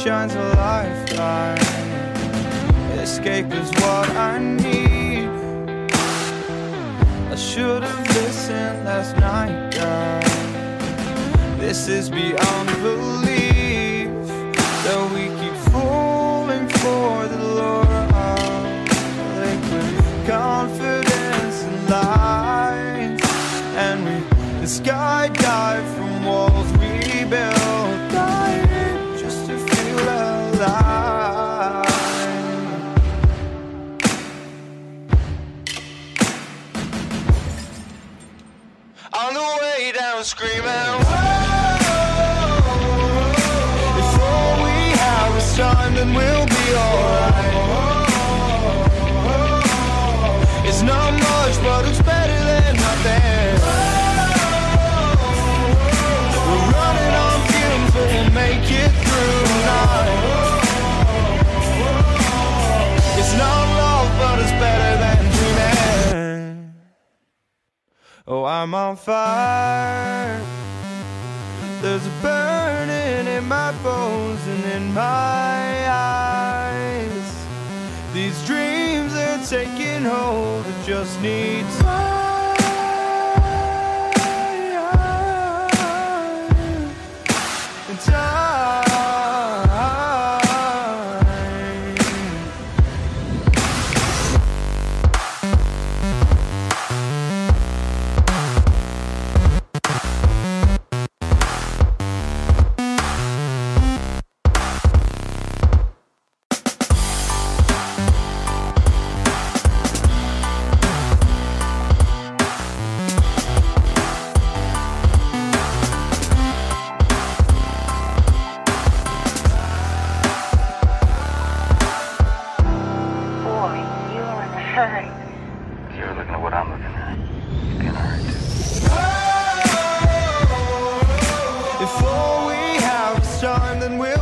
shines a lifeline. Escape is what I need. I should have listened last night, God. This is beyond belief, that we keep falling for the lure of liquid confidence and lies. And we skydive from walls we built, dying just to feel alive. On the way down screaming, if all we have is time, then we'll be alright. It's not much, but it's better than nothing. We're running on fumes, but we'll make it through tonight. It's not love, but it's better than dreaming. Oh, I'm on fire. There's a burning in my bones and in my eyes. These dreams are taking hold, it just needs time. You're looking at what I'm looking at. You're getting hurt. If all we have is time, then we'll